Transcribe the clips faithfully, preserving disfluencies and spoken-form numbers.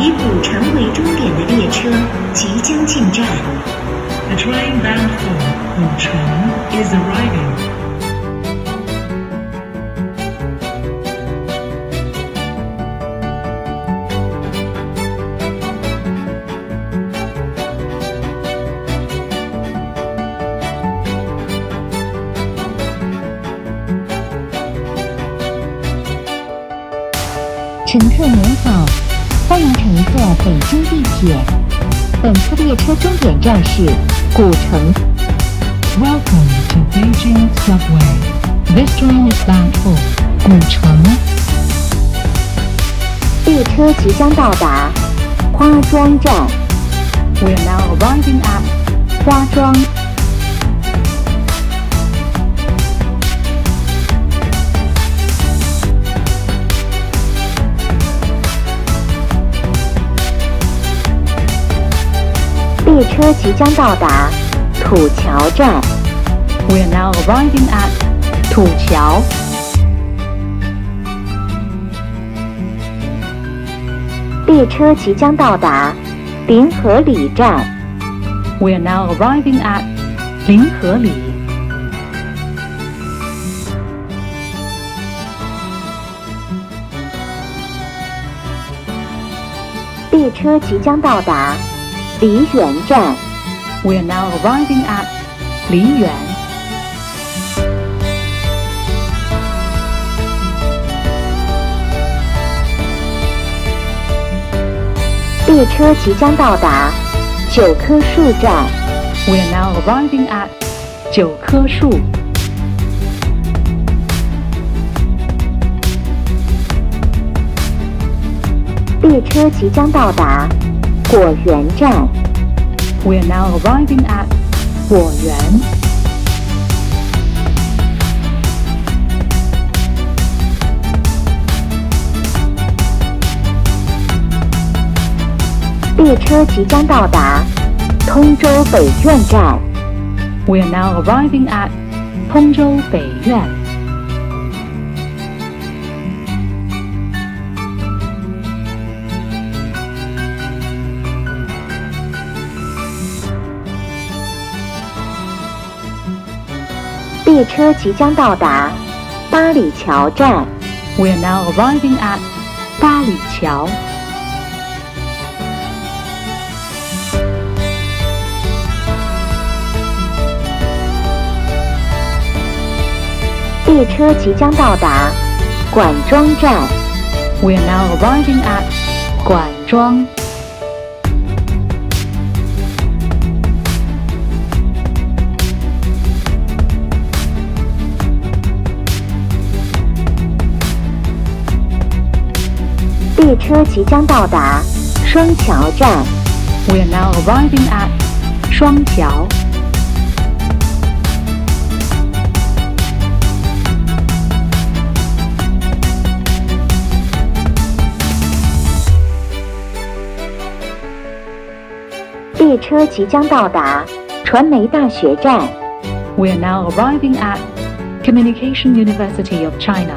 以古城为终点的列车即将进站。 The train bound for Gucheng is arriving. 乘客您好，欢迎乘坐北京地铁。本次列车终点站是古城。 Welcome to Beijing Subway. This train is bound for Gucheng. 列车即将到达花庄站。 We are now arriving at 花庄。列车即将到达土桥站。 We are now arriving at 土桥。列车即将到达临河里站。 We are now arriving at 临河里。 列车即将到达梨园站。 We are now arriving at 梨园。 列车即将到达九棵树站。 We are now arriving at 九棵树。 列车即将到达果园站。 We are now arriving at 果园。 列车即将到达通州北苑站。 We are now arriving at 通州北苑。 列车即将到达八里桥站。 We are now arriving at 八里桥。 列车即将到达管庄站。 We are now arriving at 管庄。 列车即将到达双桥站。 We are now arriving at 双桥。 列车即将到达传媒大学站。 We are now arriving at Communication University of China.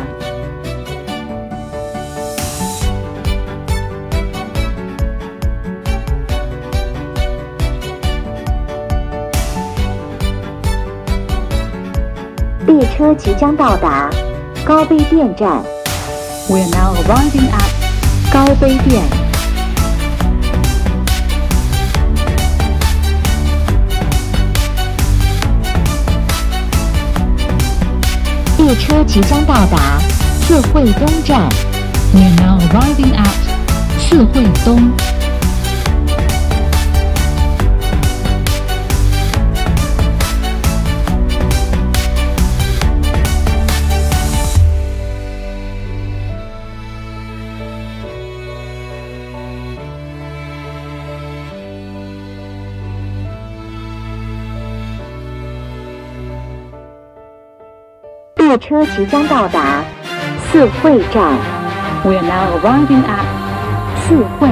列车即将到达高碑店站。 We are now arriving at 高碑店。列车即将到达四惠东站。 We are now arriving at 四惠东。 列车即将到达四惠站。 We are now arriving at 四惠。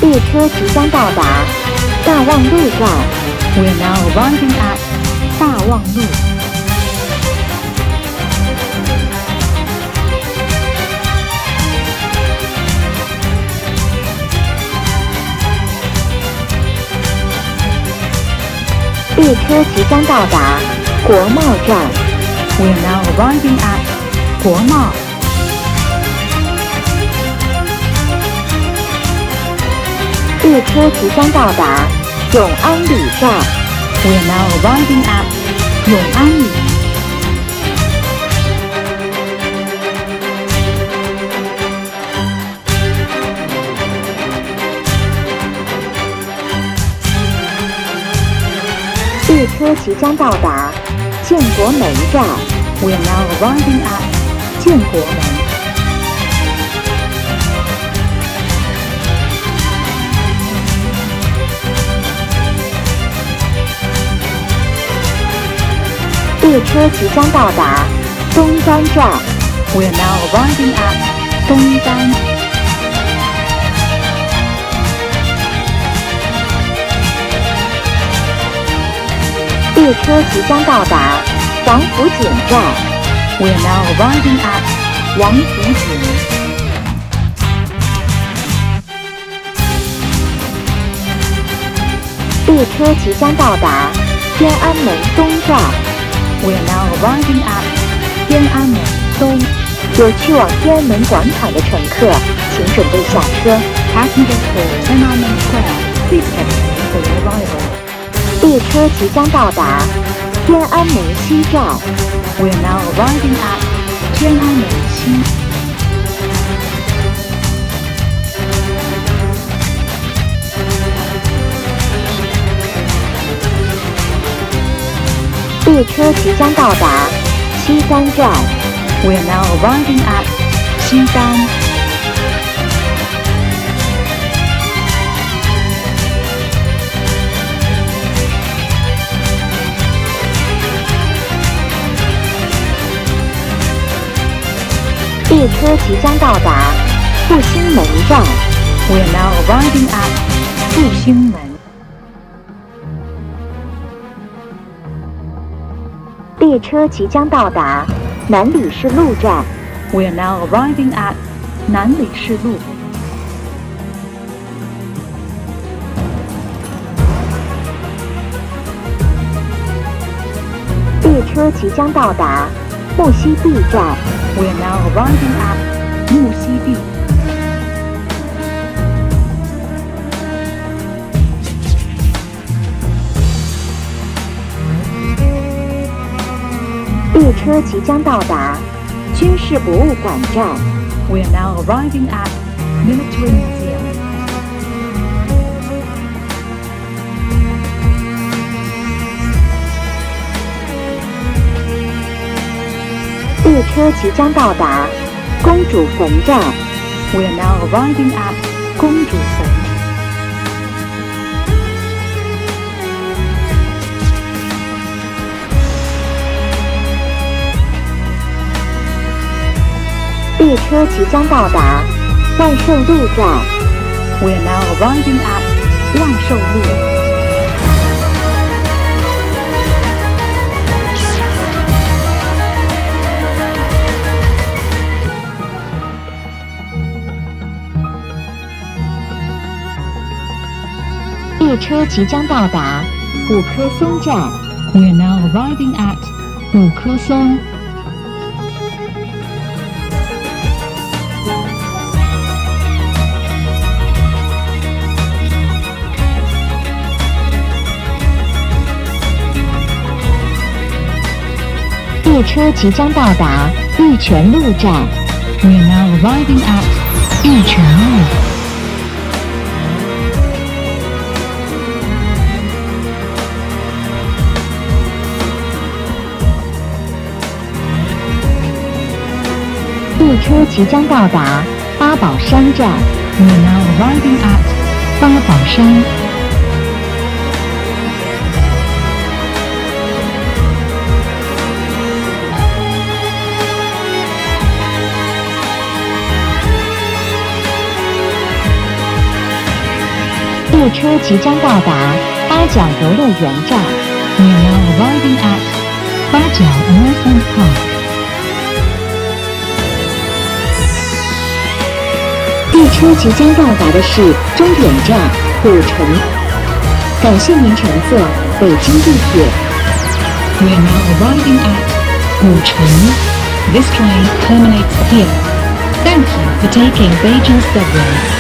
列车即将到达大望路站。 We are now arriving at 大望路。 列车即将到达国贸站。 We are now arriving at 国贸。 列车即将到达永安里站。 We are now arriving at 永安里。 列车即将到达建国门站。 We are now arriving at 建国门。 列车即将到达东单站。 We are now arriving at 东单。 列车即将到达王府井站。 We are now arriving at 王府井。 列车即将到达天安门东站。 We are now arriving at 天安门东。 有去往天安门广场的乘客，请准备下车。 Passengers for Tian'anmen Square, please get ready for your arrival. 列车即将到达天安门西站。 We are now arriving at 天安门西。 列车即将到达西单站。 We are now arriving at 西单。 列车即将到达复兴门站。 We are now arriving at 复兴门。 列车即将到达南礼士路站。 We are now arriving at 南礼士路。 列车即将到达木樨地站。 We are now arriving at 木樨地。 列车即将到达军事博物馆站。 We are now arriving at Military Museum. 列车即将到达公主坟站。 We are now arriving at 公主坟。 列车即将到达万寿路站。 We are now arriving at 万寿路。 列车即将到达五棵松站。 We are now arriving at 五棵松。 列车即将到达玉泉路站。 We are now arriving at 玉泉路。 列车即将到达八宝山站。 We are now arriving at 八宝山。 列车即将到达八角游乐园站。 We are now arriving at Bajiao Amusement Park. 列车即将到达的是终点站古城。感谢您乘坐北京地铁。 We are now arriving at GUCHENG. This train terminates here. Thank you for taking Beijing Subway.